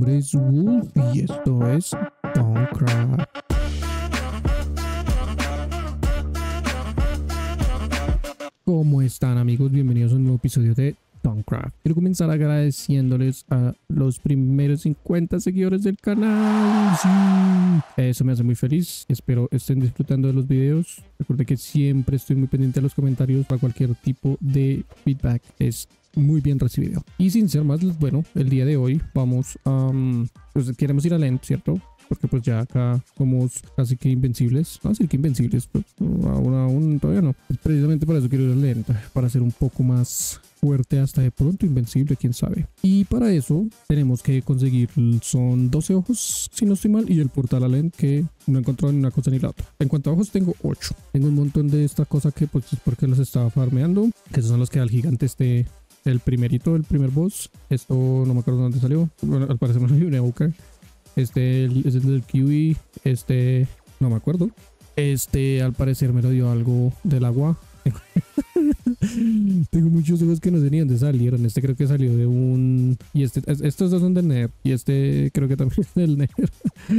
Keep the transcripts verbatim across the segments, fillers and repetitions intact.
nombre es Wolf y esto es Thaumcraft. ¿Cómo están, amigos? Bienvenidos a un nuevo episodio de Thaumcraft. Quiero comenzar agradeciéndoles a los primeros cincuenta seguidores del canal. Sí, eso me hace muy feliz. Espero estén disfrutando de los videos. Recuerden que siempre estoy muy pendiente de los comentarios para cualquier tipo de feedback. Es muy bien recibido. Y sin ser más, bueno, el día de hoy vamos a... Um, pues queremos ir a Lent, ¿cierto? Porque pues ya acá somos casi que invencibles. No decir que invencibles, pero aún, aún todavía no. Pues precisamente para eso quiero ir a Lent, para ser un poco más fuerte, hasta de pronto invencible, quién sabe. Y para eso tenemos que conseguir, son doce ojos, si no estoy mal, y el portal a Lent, que no he encontrado ni una cosa ni la otra. En cuanto a ojos, tengo ocho. Tengo un montón de esta cosa que pues es porque los estaba farmeando, que esos son los que al gigante este... El primerito, el primer boss. Esto no me acuerdo dónde salió. Bueno, al parecer me lo dio una Evoker. Este es el del kiwi. Este no me acuerdo. Este al parecer me lo dio algo del agua. Tengo muchos ojos que no sé ni dónde salieron. Este creo que salió de un... Y este, estos dos son del Nether. Y este creo que también es del Nether.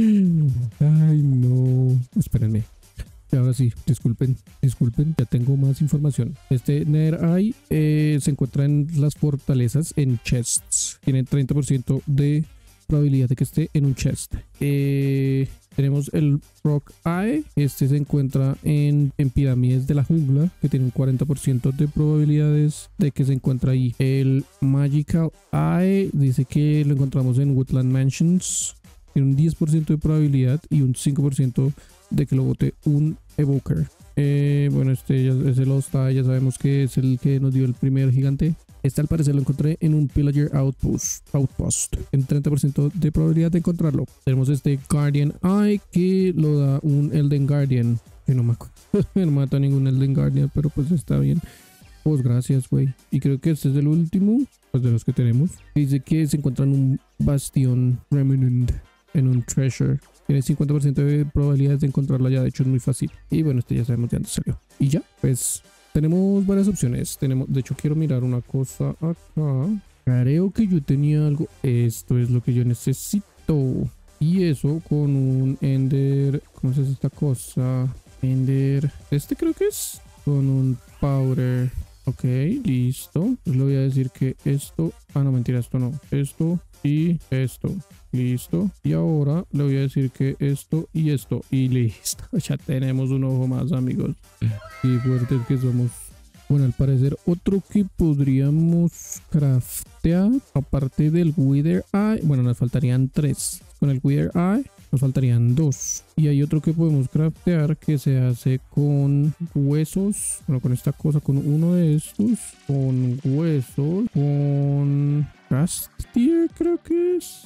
Ay, no. Espérenme. Y ahora sí, disculpen, disculpen, ya tengo más información. Este Nether Eye eh, se encuentra en las fortalezas en chests. Tiene treinta por ciento de probabilidad de que esté en un chest. Eh, tenemos el Rock Eye. Este se encuentra en, en pirámides de la jungla, que tiene un cuarenta por ciento de probabilidades de que se encuentra ahí. El Magical Eye dice que lo encontramos en Woodland Mansions. Tiene un diez por ciento de probabilidad y un cinco por ciento de que lo bote un Evoker. Eh, bueno, este ya es el Osta, ya sabemos que es el que nos dio el primer gigante. Este al parecer lo encontré en un Pillager Outpost, Outpost en treinta por ciento de probabilidad de encontrarlo. Tenemos este Guardian Eye que lo da un Elden Guardian. Que no me acuerdo, no mata ningún Elden Guardian, pero pues está bien. Pues gracias, güey. Y creo que este es el último, pues de los que tenemos. Dice que se encuentra en un Bastion Remnant, en un Treasure. Tiene cincuenta por ciento de probabilidades de encontrarla ya, de hecho es muy fácil. Y bueno, este ya sabemos de dónde salió. Y ya, pues tenemos varias opciones. Tenemos, de hecho quiero mirar una cosa acá. Creo que yo tenía algo. Esto es lo que yo necesito. Y eso con un Ender... ¿Cómo se hace esta cosa? Ender... Este creo que es con un Powder. Ok, listo. Pues le voy a decir que esto... Ah, no, mentira, esto no. Esto y esto. Listo. Y ahora le voy a decir que esto y esto. Y listo. Ya tenemos un ojo más, amigos. Qué fuertes que somos. Bueno, al parecer otro que podríamos craftear, aparte del Wither Eye. Bueno, nos faltarían tres. Con el Wither Eye nos faltarían dos. Y hay otro que podemos craftear que se hace con huesos. Bueno, con esta cosa, con uno de estos. Con huesos. Con Castier, creo que es.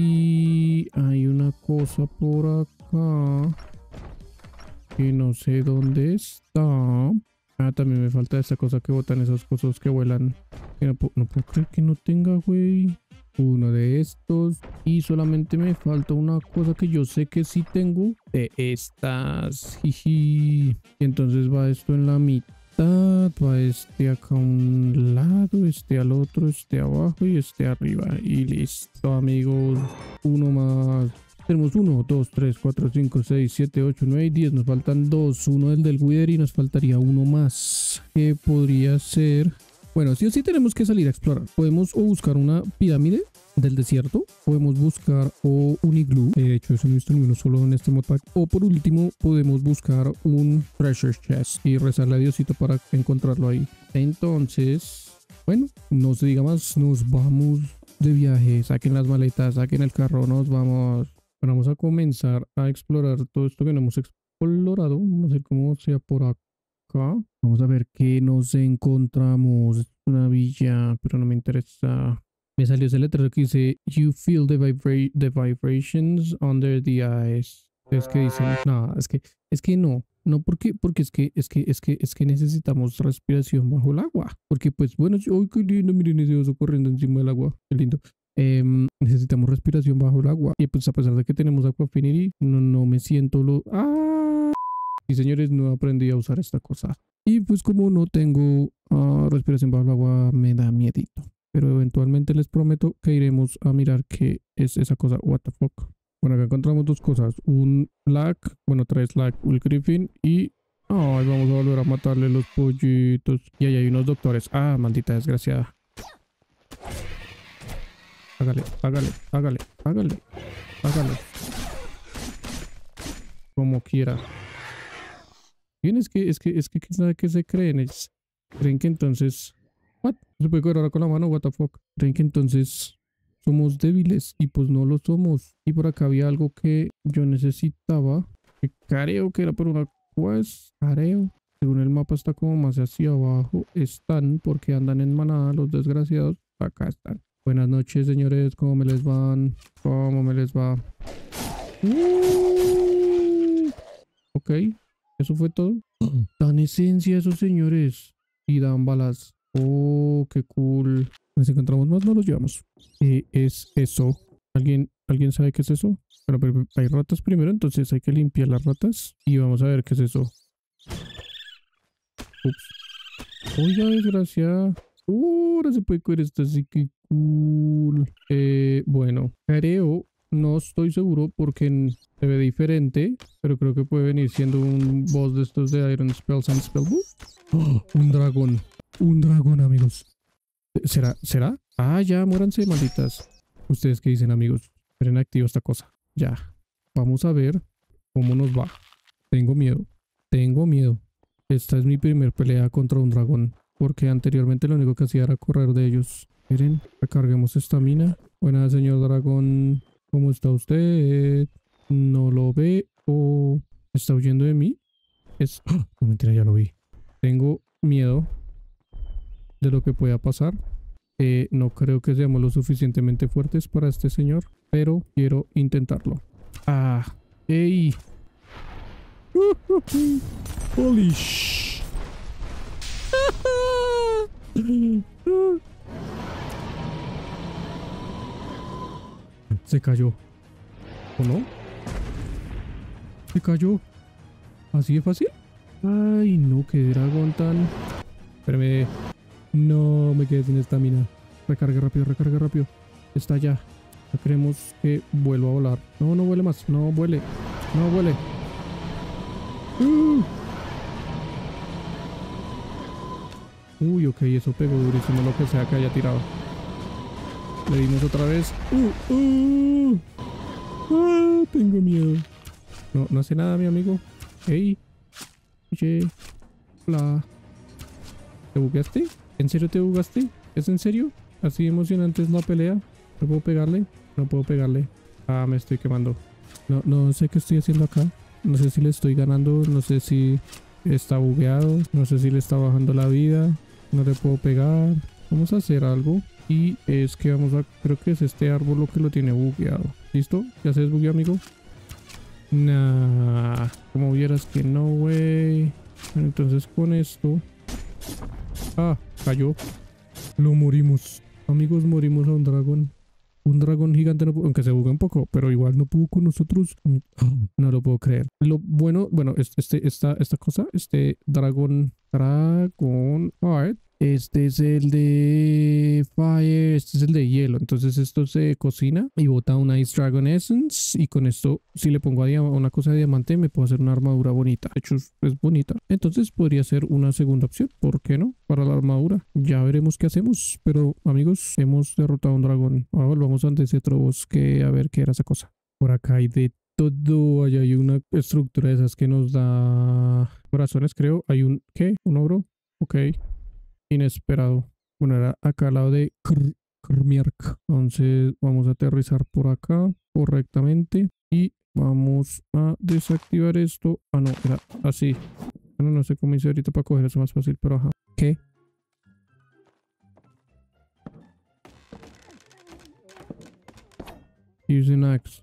Y hay una cosa por acá que no sé dónde está. Ah, también me falta esta cosa que botan esas cosas que vuelan. Que no, puedo, no puedo creer que no tenga, güey. Uno de estos. Y solamente me falta una cosa que yo sé que sí tengo. De estas. Jiji. Y entonces va esto en la mitad. Va este acá a un lado, este al otro, este abajo y este arriba. Y listo, amigos. Uno más. Tenemos uno, dos, tres, cuatro, cinco, seis, siete, ocho, nueve y diez. Nos faltan dos. Uno del del Wither y nos faltaría uno más. Que podría ser... Bueno, sí o sí tenemos que salir a explorar. Podemos o buscar una pirámide del desierto. Podemos buscar o un iglú. De hecho, eso no he visto ni uno solo en este modpack. O por último, podemos buscar un treasure chest y rezarle a Diosito para encontrarlo ahí. Entonces, bueno, no se diga más. Nos vamos de viaje. Saquen las maletas, saquen el carro, nos vamos. Bueno, vamos a comenzar a explorar todo esto que no hemos explorado. Vamos a ver cómo sea por acá. Vamos a ver qué nos encontramos. Una villa, pero no me interesa. Me salió ese letrero que dice You feel the, vibra the vibrations under the eyes. Es que dicen, no, es que, es que no. No, porque, porque es que, es que, es que, es que necesitamos respiración bajo el agua. Porque pues, bueno, ¡ay, qué lindo! Miren ese oso corriendo encima del agua. Qué lindo. Eh, necesitamos respiración bajo el agua. Y pues a pesar de que tenemos Aqua Affinity, no, no me siento lo... ¡Ah! Y señores, no aprendí a usar esta cosa. Y pues como no tengo uh, respiración bajo el agua, me da miedito. pero eventualmente les prometo que iremos a mirar qué es esa cosa. What the fuck. Bueno, acá encontramos dos cosas. Un lag, bueno, tres lag, un griffin y... Ay, vamos a volver a matarle los pollitos. Y ahí hay unos doctores. Ah, maldita desgraciada. Hágale, hágale, hágale, hágale, hágale. Como quiera. Bien, es que, es que, es que, ¿quién sabe qué se creen? Ellos creen que entonces... ¿What? ¿Se puede correr ahora con la mano? What the fuck? Creen que entonces somos débiles y pues no lo somos. Y por acá había algo que yo necesitaba. Que creo que era por una quest. Creo. Según el mapa está como más hacia abajo. Están porque andan en manada los desgraciados. Acá están. Buenas noches, señores. ¿Cómo me les van? ¿Cómo me les va? Uh, ok. Eso fue todo. Dan esencia esos señores. Y dan balas. Oh, qué cool. Nos encontramos más, no los llevamos. ¿Qué es eso? ¿Alguien, ¿Alguien sabe qué es eso? Pero, pero hay ratas primero, entonces hay que limpiar las ratas. Y vamos a ver qué es eso. Ups. Oiga, desgraciada. Uh, ahora se puede coger esto, así que cool. Eh, bueno, creo, no estoy seguro porque se ve diferente, pero creo que puede venir siendo un boss de estos de Iron Spells and Spellbook. Oh, un dragón. Un dragón, amigos. ¿Será? ¿Será? Ah, ya, muéranse, malditas. ¿Ustedes qué dicen, amigos? Esperen, activo esta cosa. Ya. Vamos a ver cómo nos va. Tengo miedo. Tengo miedo. Esta es mi primer pelea contra un dragón. Porque anteriormente lo único que hacía era correr de ellos. Miren, recarguemos esta mina. Buenas, señor dragón. ¿Cómo está usted? ¿No lo ve o está huyendo de mí? Es... ¡Oh! No, mentira, ya lo vi. Tengo miedo de lo que pueda pasar. Eh, no creo que seamos lo suficientemente fuertes para este señor, pero quiero intentarlo. Ah, ¡ey! ¡Holy sh! Se cayó. ¿O no? Se cayó. ¿Así de fácil? Ay, no, qué dragón tan... Espérame. No, me quedé sin estamina. Recargue rápido, recargue rápido. Está allá. No queremos que vuelva a volar. No, no vuele más. No vuele. No vuele. Uh. Uy, ok, eso pegó durísimo lo que sea que haya tirado. Le dimos otra vez. Uh, uh. Ah, tengo miedo. No, no hace nada, mi amigo. Hey. Oye. Hola. ¿Te bugueaste? ¿En serio te bugaste? ¿Es en serio? Así emocionante es la pelea. ¿No puedo pegarle? No puedo pegarle. Ah, me estoy quemando. No, no sé qué estoy haciendo acá. No sé si le estoy ganando. No sé si está bugueado. No sé si le está bajando la vida. No le puedo pegar. Vamos a hacer algo. Y es que vamos a... Creo que es este árbol lo que lo tiene bugueado. ¿Listo? ¿Ya se desbugueó, amigo? Nah. Como vieras que no, güey. Bueno, entonces con esto... Ah, cayó. Lo morimos. Amigos, morimos a un dragón. Un dragón gigante, no pudo, aunque se bugue un poco, pero igual no pudo con nosotros. No lo puedo creer. Lo bueno, bueno, este, esta, esta cosa, este dragón, dragón art, este es el de fire, este es el de hielo. Entonces esto se cocina y bota una Ice Dragon Essence. Y con esto, si le pongo a una cosa de diamante, me puedo hacer una armadura bonita. De hecho, es, es bonita. Entonces podría ser una segunda opción. ¿Por qué no? Para la armadura. Ya veremos qué hacemos. Pero, amigos, hemos derrotado a un dragón. Ahora volvamos ante ese otro bosque a ver qué era esa cosa. Por acá hay de todo. Allá hay una estructura de esas que nos da corazones, creo. Hay un... ¿Qué? ¿Un ogro? Ok. Inesperado. Bueno, era acá al lado de Krmierk. Entonces vamos a aterrizar por acá correctamente. Y vamos a desactivar esto. Ah, no, era así. Bueno, no sé cómo hice ahorita para coger eso más fácil, pero ajá. ¿Qué? Use an axe.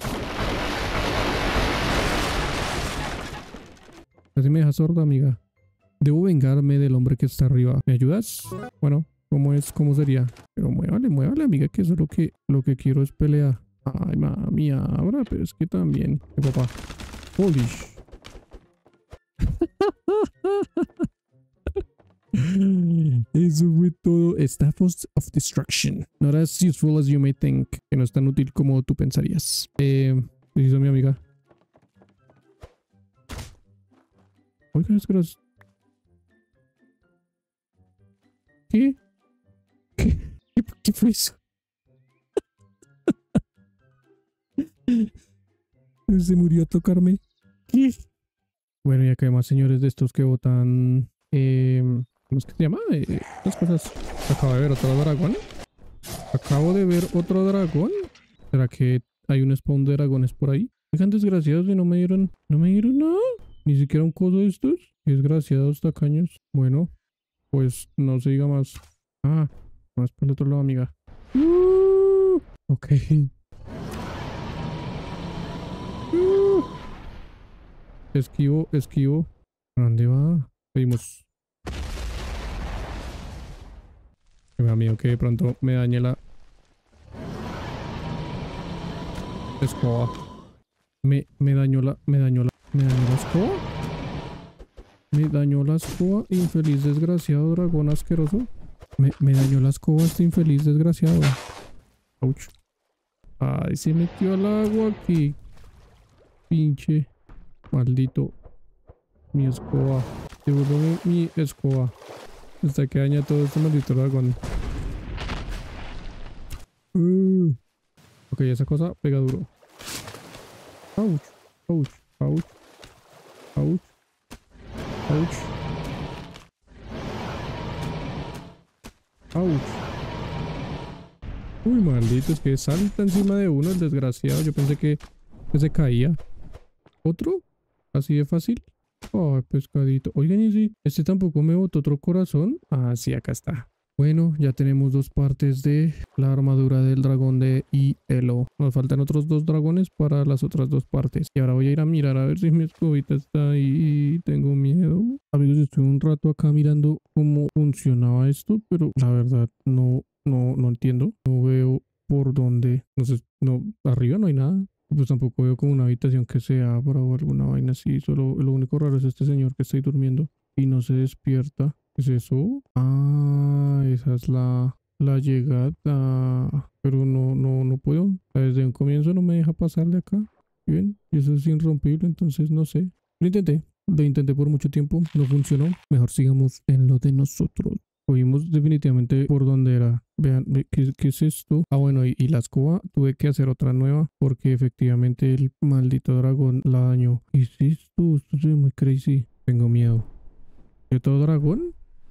Casi me deja sorda, amiga. Debo vengarme del hombre que está arriba. ¿Me ayudas? Bueno, ¿cómo es? ¿Cómo sería? Pero muévale, muévale, amiga, que eso es lo que, lo que quiero es pelear. Ay, mami, ahora, pero es que también. ¿Qué papá? Holy sh... Eso fue todo. Staff of Destruction. Not as useful as you may think. Que no es tan útil como tú pensarías. Eh, ¿qué hizo mi amiga? Oiga, es que ¿Qué? ¿Qué? ¿Qué, ¿Qué fue eso? Se murió a tocarme. ¿Qué? Bueno, y acá hay más señores de estos que botan... Eh, ¿Cómo es que se llama? Eh, las cosas. Acabo de ver otro dragón. Acabo de ver otro dragón. ¿Será que hay un spawn de dragones por ahí? Oigan, desgraciados, y no me dieron... No me dieron nada. Ni siquiera un coso de estos. Desgraciados, tacaños. Bueno, pues no se diga más. Ah, más para el otro lado, amiga. Uh, ok. Uh, esquivo, esquivo. ¿A dónde va? Seguimos. Me da miedo que de pronto me dañe la escoba. Me, me dañó la... Me dañó la... Me dañó la escoba. Me dañó la escoba. Infeliz desgraciado, dragón asqueroso. Me, me dañó la escoba este infeliz desgraciado. Ouch. Ay, se metió al agua aquí. Pinche. Maldito. Mi escoba. Devuélveme mi escoba. Hasta que daña todo este maldito dragón. Uh. Ok, esa cosa pega duro. Ouch. Ouch. Ouch. Ouch. Ouch. Ouch. Uy, maldito, es que salta encima de uno el desgraciado. Yo pensé que, que se caía. ¿Otro? ¿Así de fácil? Oh, pescadito. Oigan, y sí, este tampoco me botó otro corazón. Ah, sí, acá está. Bueno, ya tenemos dos partes de la armadura del dragón de hielo. Nos faltan otros dos dragones para las otras dos partes. Y ahora voy a ir a mirar a ver si mi escobita está ahí. Tengo miedo. Amigos, estuve un rato acá mirando cómo funcionaba esto, pero la verdad no, no, no entiendo. No veo por dónde. No sé, no, arriba no hay nada. Pues tampoco veo como una habitación que se abra o alguna vaina así. Solo lo único raro es este señor que está ahí durmiendo y no se despierta. ¿Qué es eso? Ah, esa es la, la llegada. Pero no, no, no puedo. Desde un comienzo no me deja pasar de acá. Bien, y eso es irrompible, entonces no sé. Lo intenté. Lo intenté por mucho tiempo. No funcionó. Mejor sigamos en lo de nosotros. Oímos definitivamente por dónde era. Vean, ¿qué, qué es esto? Ah, bueno, y, y la escoba tuve que hacer otra nueva porque efectivamente el maldito dragón la dañó. ¿Qué es esto? Esto se ve muy crazy. Tengo miedo. ¿Qué todo dragón?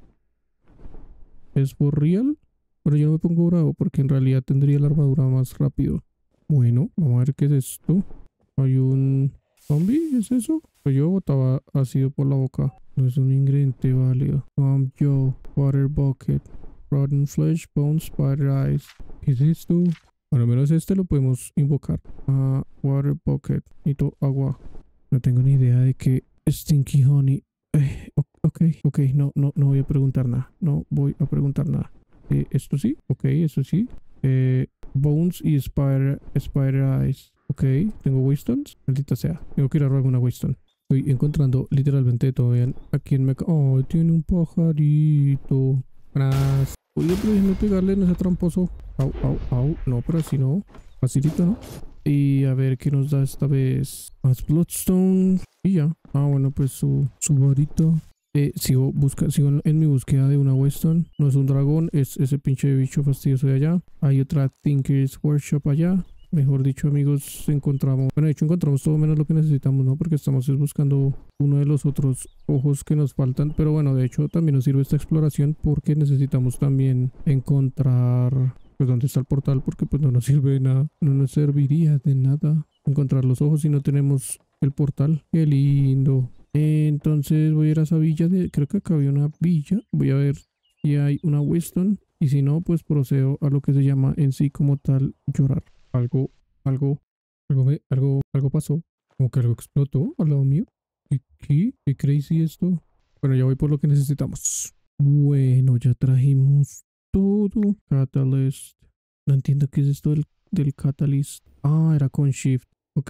¿Es for real? Pero yo no me pongo bravo porque en realidad tendría la armadura más rápido. Bueno, vamos a ver qué es esto. Hay un zombie, ¿es eso? Pues yo botaba ácido por la boca. No es un ingrediente válido. Swamp Joe, Water Bucket, Rotten Flesh, Bone, Spider Eyes. ¿Qué es esto? Bueno, al menos este lo podemos invocar. Uh, water Bucket. Necesito agua. No tengo ni idea de qué Stinky Honey. Eh, ok, ok, no, no, no voy a preguntar nada. No voy a preguntar nada. Eh, ¿Esto sí? Ok, eso sí. Eh, Bones y Spider, Spider Eyes. Ok, tengo Wistons. Maldita sea. Tengo que ir a robar una Wiston. Estoy encontrando literalmente todo. Vean, aquí en Mecha. Oh, tiene un pajarito. Gracias. Oye, pero déjeme pegarle, no sea tramposo. Au, au, au. No, pero así no. Facilito, ¿no? Y a ver qué nos da esta vez. Más Bloodstone. Y ya. Ah, bueno, pues su, su varita. Eh, sigo, busca, sigo en, en mi búsqueda de una Weston. No es un dragón, es ese pinche bicho fastidioso de allá. Hay otra Tinker's Workshop allá. Mejor dicho, amigos, encontramos... Bueno, de hecho encontramos todo menos lo que necesitamos, ¿no? Porque estamos buscando uno de los otros ojos que nos faltan. Pero bueno, de hecho también nos sirve esta exploración porque necesitamos también encontrar... Pues dónde está el portal, porque pues no nos sirve de nada. No nos serviría de nada encontrar los ojos si no tenemos el portal. ¡Qué lindo! Entonces voy a ir a esa villa de... Creo que acá había una villa. Voy a ver si hay una Weston. Y si no, pues procedo a lo que se llama en sí como tal llorar. Algo, algo, algo, me, algo, algo pasó. Como que algo explotó al lado mío. ¿Qué, qué? ¿Qué crazy esto? Bueno, ya voy por lo que necesitamos. Bueno, ya trajimos todo. Catalyst. No entiendo qué es esto del, del Catalyst. Ah, era con Shift. Ok.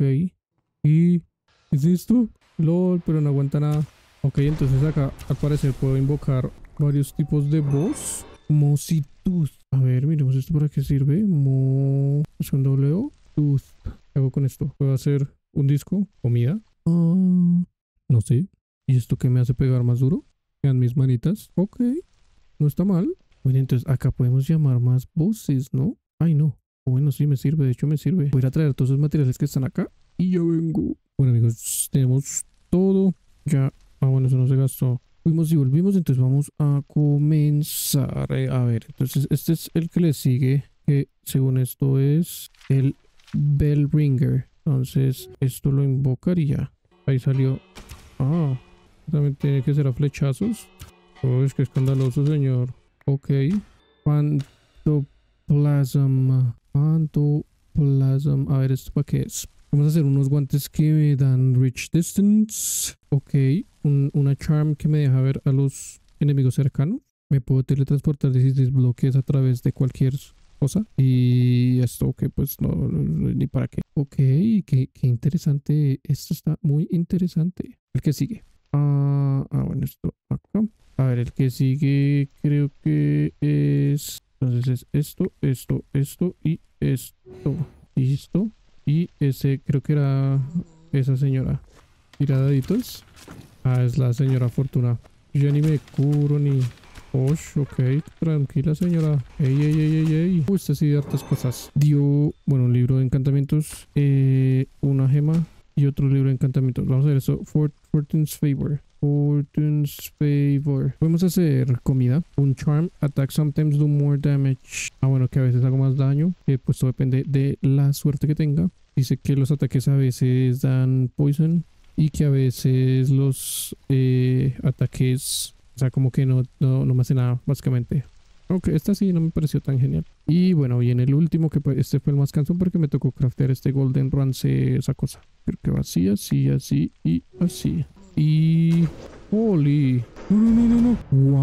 ¿Y qué es esto? LOL, pero no aguanta nada. Ok, entonces acá al parecer puedo invocar varios tipos de voz. Mositud. A ver, miremos esto para qué sirve. Mo... Es un doble O. Tooth. ¿Qué hago con esto? ¿Puedo hacer un disco? ¿Comida? Ah, no sé. ¿Y esto qué me hace pegar más duro? Vean mis manitas. Ok. No está mal. Bueno, entonces acá podemos llamar más voces, ¿no? Ay, no. Bueno, sí me sirve. De hecho, me sirve. Voy a ir a traer todos esos materiales que están acá. Y ya vengo. Bueno, amigos, tenemos todo. Ya. Ah, bueno, eso no se gastó. Fuimos y volvimos, entonces vamos a comenzar. Eh, a ver, entonces este es el que le sigue, que según esto es el Bell Ringer. Entonces esto lo invocaría. Ahí salió. Ah, también tiene que ser a flechazos. Oh, es que escandaloso, señor. Ok. Pantoplasm. Pantoplasm. A ver, ¿esto para qué es? Vamos a hacer unos guantes que me dan reach distance. Ok. Un, una charm que me deja ver a los enemigos cercanos. Me puedo teletransportar dieciséis bloques a través de cualquier cosa. Y esto, ok, pues no, no, no, ni para qué. Ok, qué, qué interesante. Esto está muy interesante. El que sigue. Ah, ah, bueno, esto acá. A ver, el que sigue creo que es... Entonces es esto, esto, esto y esto. Listo. Y ese creo que era esa señora. Tiradaditos. Ah, es la señora Fortuna. Yo ni me curo ni... Osh, ok. Tranquila, señora. Ey, ey, ey, ey, ey. Uy, esta sí de hartas cosas. Dio, bueno, un libro de encantamientos. Eh, una gema. Y otro libro de encantamientos. Vamos a ver eso. Fort, Fortune's Favor. Fortune's Favor. Podemos hacer comida. Un charm. Attack sometimes do more damage. Ah, bueno, que a veces hago más daño. Eh, pues todo depende de la suerte que tenga. Dice que los ataques a veces dan poison. Y que a veces los eh, ataques, o sea, como que no, no, no me hace nada, básicamente. Aunque esta sí no me pareció tan genial. Y bueno, viene el último, que este fue el más cansón porque me tocó craftear este Golden Rance, esa cosa. Creo que va así, así, así y así. Y... ¡Holy! ¡No, no, no, no, no!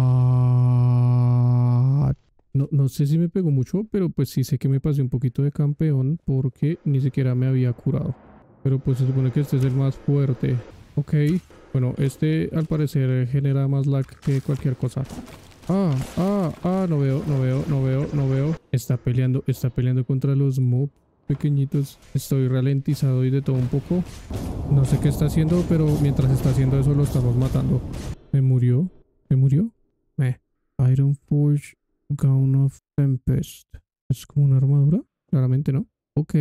¡What! No, no sé si me pegó mucho, pero pues sí sé que me pasé un poquito de campeón porque ni siquiera me había curado. Pero pues se supone que este es el más fuerte. Ok. Bueno, este al parecer genera más lag que cualquier cosa. Ah, ah, ah, no veo, no veo, no veo, no veo. Está peleando, está peleando contra los mob pequeñitos. Estoy ralentizado y de todo un poco. No sé qué está haciendo, pero mientras está haciendo eso lo estamos matando. ¿Me murió? ¿Me murió? Eh. Iron Forge Gown of Tempest. ¿Es como una armadura? Claramente no. Ok.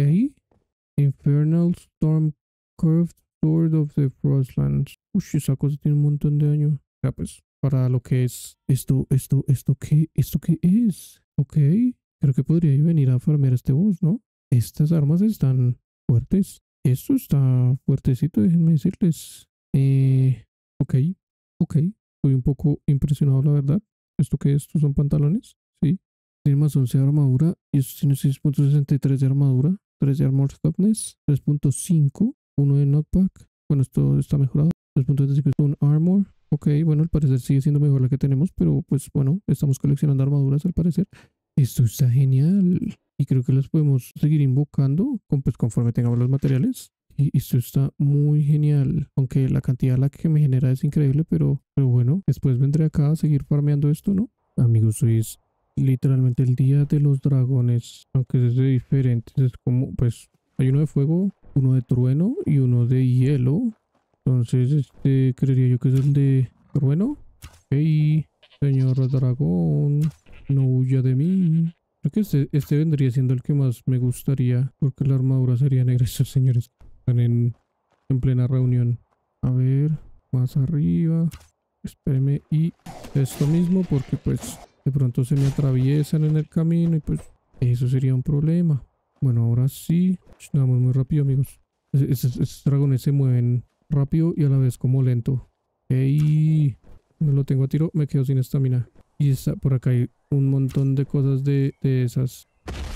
Infernal Storm Curved Sword of the Frostlands. Uy, esa cosa tiene un montón de daño. Ya pues, para lo que es esto, esto, esto, ¿qué? ¿Esto qué es? Ok, creo que podría venir a farmear este boss, ¿no? Estas armas están fuertes. Esto está fuertecito, déjenme decirles. Eh, ok, ok. Estoy un poco impresionado, la verdad. ¿Esto qué es? ¿Estos son pantalones? Sí. Tiene más once de armadura y esto tiene seis punto sesenta y tres de armadura. tres de Armor Toughness, tres punto cinco, uno de Knockback, bueno, esto está mejorado, tres punto treinta y cinco un Armor, ok, bueno, al parecer sigue siendo mejor la que tenemos, pero pues bueno, estamos coleccionando armaduras al parecer. Esto está genial y creo que las podemos seguir invocando con, pues, conforme tengamos los materiales. Y esto está muy genial, aunque la cantidad la que me genera es increíble, pero, pero bueno, después vendré acá a seguir farmeando esto, ¿no? Amigos, hoy es literalmente el día de los dragones, aunque es de diferentes, es como, pues, hay uno de fuego, uno de trueno y uno de hielo. Entonces, este, creería yo que es el de trueno. Hey, señor dragón, no huya de mí. Creo que este, este vendría siendo el que más me gustaría, porque la armadura sería negra. Estos señores están en, en plena reunión. A ver, más arriba. Espéreme, y esto mismo, porque pues de pronto se me atraviesan en el camino y pues eso sería un problema. Bueno, ahora sí. Vamos muy rápido, amigos. Esos, esos dragones se mueven rápido y a la vez como lento. ¡Ey! No lo tengo a tiro, me quedo sin estamina. Y está, por acá hay un montón de cosas de, de esas.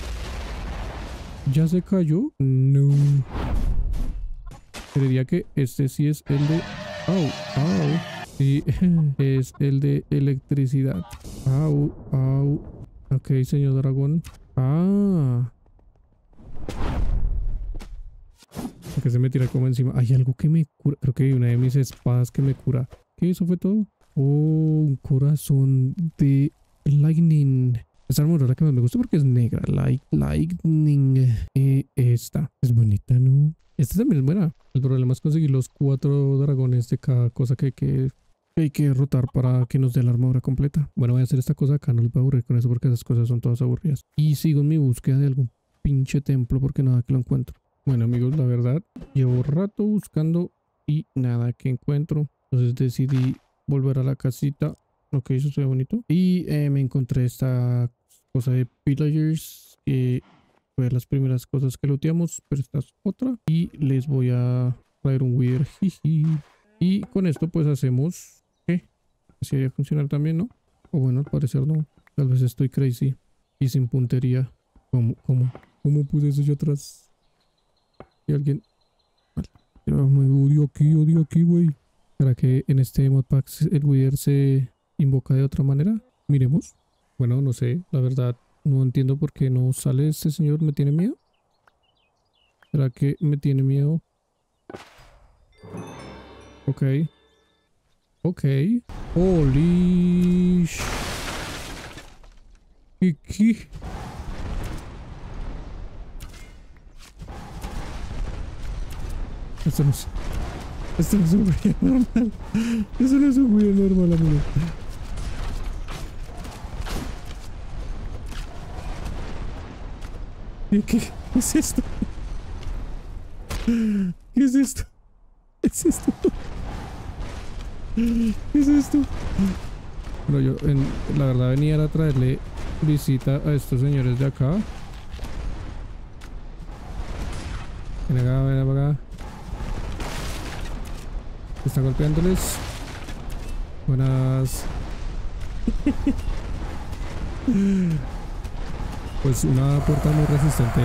¿Ya se cayó? No. Creería que este sí es el de... ¡Au! ¡Au! Sí, es el de electricidad. Au, au. Ok, señor dragón. Ah. Que se me tira como encima. Hay algo que me cura. Creo que hay una de mis espadas que me cura. ¿Qué? ¿Eso fue todo? Oh, un corazón de lightning. Esta armadura es la que más me gusta porque es negra. Light, lightning. Eh, esta es bonita, ¿no? Esta también es buena. El problema es conseguir los cuatro dragones de cada cosa que hay que, que hay que derrotar para que nos dé la armadura completa. Bueno, voy a hacer esta cosa acá. No les voy a aburrir con eso porque esas cosas son todas aburridas. Y sigo en mi búsqueda de algún pinche templo porque nada que lo encuentro. Bueno, amigos, la verdad, llevo rato buscando y nada que encuentro. Entonces decidí volver a la casita. Ok, eso se ve bonito. Y eh, me encontré esta cosa de pillagers que fue de las primeras cosas que looteamos, pero esta es otra. Y les voy a traer un weird. Y con esto pues hacemos... ¿Qué? Así debería funcionar también, ¿no? O bueno, al parecer no. Tal vez estoy crazy y sin puntería. ¿Cómo? ¿Cómo? ¿Cómo puse eso yo atrás? Y alguien... Vale. Me odio aquí, odio aquí, güey. ¿Será que en este modpack el Wither se invoca de otra manera? Miremos. Bueno, no sé, la verdad no entiendo por qué no sale este señor. ¿Me tiene miedo? ¿Será que me tiene miedo? Ok. Ok. Holy sh... ¿Qué? ¿Qué? Esto no es... Esto no es un Wither normal. Eso no es un Wither normal, amigo. ¿Qué, qué, ¿Qué es esto? ¿Qué es esto? ¿Qué es esto? ¿Qué es esto? Bueno, yo en, la verdad venía a traerle visita a estos señores de acá. Ven acá, ven acá. Está golpeándoles. Buenas. Pues una puerta muy resistente.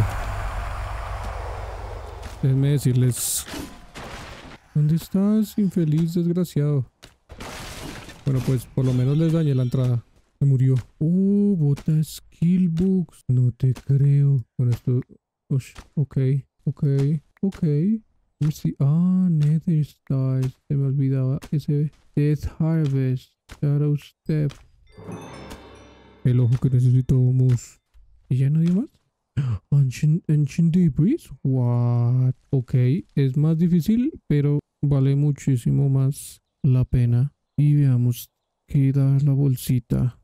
Déjenme decirles. ¿Dónde estás, infeliz desgraciado? Bueno, pues por lo menos les dañé la entrada. Se murió. Oh, bota skill books. No te creo. Bueno, esto... Ush, ok, ok, ok. Sí. Ah, Nether Stars. Se me olvidaba ese. Death Harvest. Shadow Step. El ojo que necesitamos. ¿Y ya no dio más? Ancient, Ancient Debris. What? Ok, es más difícil, pero vale muchísimo más la pena. Y veamos qué da la bolsita.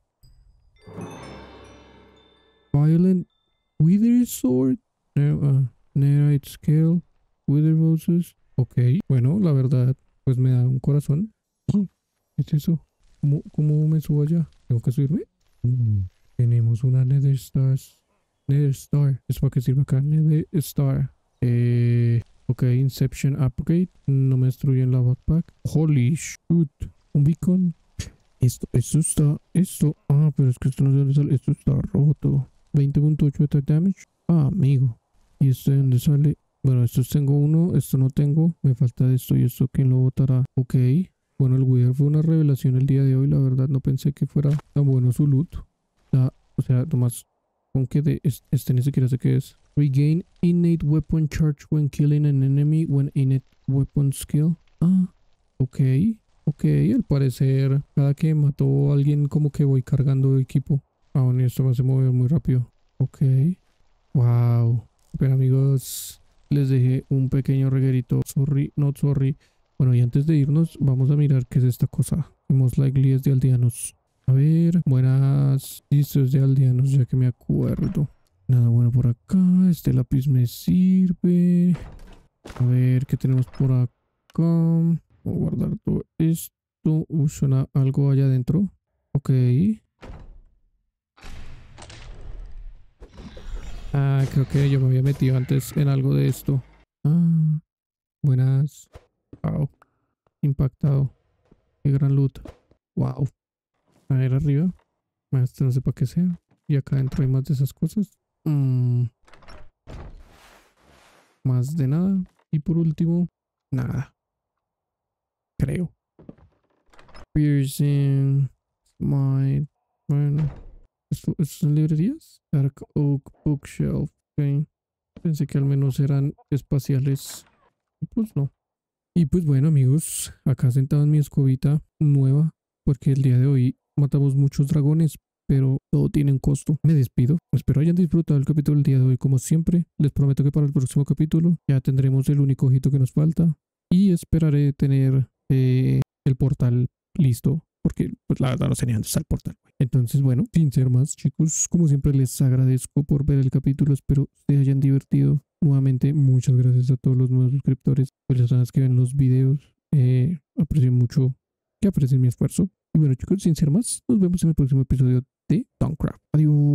Violent Wither Sword. Uh, Netherite Scale. Wither Roses. Ok, bueno, la verdad, pues me da un corazón. ¿Qué es eso? ¿Cómo, cómo me subo allá? ¿Tengo que subirme? Mm, tenemos una Nether Stars. Nether Star. ¿Es para qué sirve acá? Nether Star. Eh, ok, Inception Upgrade. No me destruyen la backpack. Holy shoot. Un beacon. Esto, esto está, esto. Ah, pero es que esto no sé dónde sale. Esto está roto. veinte punto ocho de attack damage. Ah, amigo. ¿Y esto de dónde sale? Bueno, estos tengo uno. Esto no tengo. Me falta esto y esto. ¿Quién lo botará? Ok. Bueno, el Wither fue una revelación el día de hoy. La verdad, no pensé que fuera tan bueno su loot. La, o sea, nomás. Aunque de este, este ni siquiera sé qué es. Regain innate weapon charge when killing an enemy when innate weapon skill. Ah, ok. Ok, al parecer cada que mató a alguien como que voy cargando equipo. Ah, bueno, esto me hace mover muy rápido. Ok. Wow. Pero amigos, les dejé un pequeño reguerito. Sorry, not sorry. Bueno, y antes de irnos, vamos a mirar qué es esta cosa. Most likely es de aldeanos. A ver, buenas. Listo, es de aldeanos, ya que me acuerdo. Nada bueno por acá. Este lápiz me sirve. A ver, ¿qué tenemos por acá? Voy a guardar todo esto. Uh, suena algo allá adentro. Ok. Ah, creo que yo me había metido antes en algo de esto. Ah, buenas. Wow. Impactado. Qué gran loot. Wow. A ver arriba. Esto no sé para qué sea. Y acá adentro hay más de esas cosas. Mm, más de nada. Y por último, nada. Creo. Piercing. Smite. Bueno. ¿Esto, ¿Esto son librerías? Dark Oak Bookshelf. Ok. Pensé que al menos eran espaciales. Y pues no. Y pues bueno, amigos. Acá sentado en mi escobita nueva. porque el día de hoy matamos muchos dragones, pero todo tiene un costo. Me despido. Espero hayan disfrutado el capítulo del día de hoy como siempre. Les prometo que para el próximo capítulo ya tendremos el único ojito que nos falta y esperaré tener eh, el portal listo, porque pues la verdad no sé ni dónde está el portal. Entonces, bueno, sin ser más, chicos, como siempre les agradezco por ver el capítulo. Espero se hayan divertido. Nuevamente, muchas gracias a todos los nuevos suscriptores, personas que ven los videos. Eh, aprecio mucho que aprecien mi esfuerzo. Y bueno, chicos, sin ser más, nos vemos en el próximo episodio de Thaumcraft. Adiós.